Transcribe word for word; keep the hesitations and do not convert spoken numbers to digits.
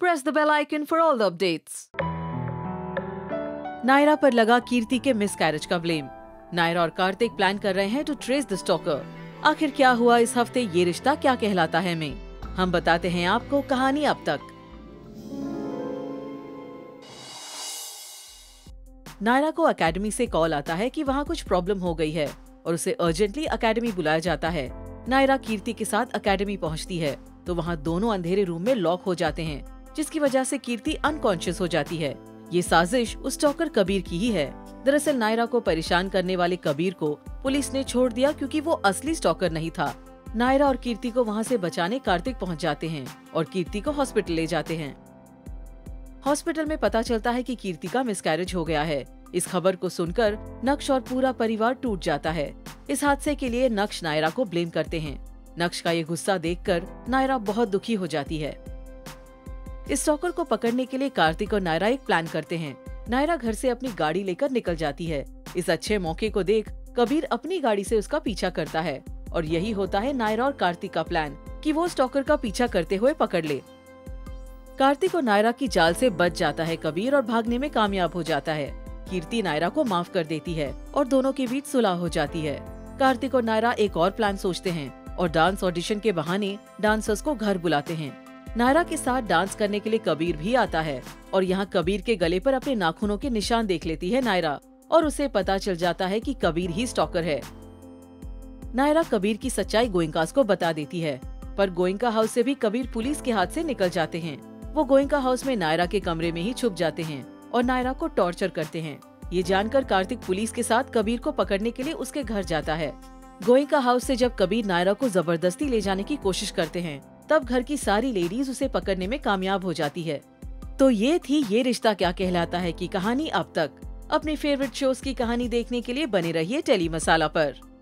press the bell icon for all the updates. Naira पर लगा कीर्ति के मिसकैरेज का ब्लेम। नायरा और कार्तिक प्लान कर रहे हैं टू ट्रेस द स्टॉकर। आखिर क्या हुआ इस हफ्ते, ये रिश्ता क्या कहलाता है में हम बताते हैं आपको कहानी अब तक। नायरा को एकेडमी से कॉल आता है कि वहाँ कुछ प्रॉब्लम हो गई है और उसे अर्जेंटली एकेडमी बुलाया जाता है। नायरा कीर्ति के साथ एकेडमी पहुँचती है तो वहाँ दोनों अंधेरे रूम में लॉक हो जाते हैं, जिसकी वजह से कीर्ति अनकॉन्शियस हो जाती है। ये साजिश उस स्टॉकर कबीर की ही है। दरअसल नायरा को परेशान करने वाले कबीर को पुलिस ने छोड़ दिया क्योंकि वो असली स्टॉकर नहीं था। नायरा और कीर्ति को वहाँ से बचाने कार्तिक पहुँच जाते हैं और कीर्ति को हॉस्पिटल ले जाते हैं। हॉस्पिटल में पता चलता है कि कीर्ति का मिसकैरेज हो गया है। इस खबर को सुनकर नक्श और पूरा परिवार टूट जाता है। इस हादसे के लिए नक्श नायरा को ब्लेम करते हैं। नक्श का ये गुस्सा देखकर नायरा बहुत दुखी हो जाती है। इस स्टॉकर को पकड़ने के लिए कार्तिक और नायरा एक प्लान करते हैं। नायरा घर से अपनी गाड़ी लेकर निकल जाती है। इस अच्छे मौके को देख कबीर अपनी गाड़ी से उसका पीछा करता है और यही होता है नायरा और कार्तिक का प्लान कि वो स्टॉकर का पीछा करते हुए पकड़ ले। कार्तिक और नायरा की जाल से बच जाता है कबीर और भागने में कामयाब हो जाता है। कीर्ति नायरा को माफ कर देती है और दोनों के बीच सुलह हो जाती है। कार्तिक और नायरा एक और प्लान सोचते हैं और डांस ऑडिशन के बहाने डांसर्स को घर बुलाते हैं। नायरा के साथ डांस करने के लिए कबीर भी आता है और यहाँ कबीर के गले पर अपने नाखूनों के निशान देख लेती है नायरा और उसे पता चल जाता है कि कबीर ही स्टॉकर है। नायरा कबीर की सच्चाई गोयंकास को बता देती है, पर गोयंका हाउस से भी कबीर पुलिस के हाथ से निकल जाते हैं। वो गोयंका हाउस में नायरा के कमरे में ही छुप जाते हैं और नायरा को टॉर्चर करते हैं। ये जानकर कार्तिक पुलिस के साथ कबीर को पकड़ने के लिए उसके घर जाता है। गोयंका हाउस से जब कबीर नायरा को जबरदस्ती ले जाने की कोशिश करते हैं, तब घर की सारी लेडीज उसे पकड़ने में कामयाब हो जाती है। तो ये थी ये रिश्ता क्या कहलाता है की कहानी अब तक। अपने फेवरेट शोज की कहानी देखने के लिए बने रहिए टेली मसाला पर।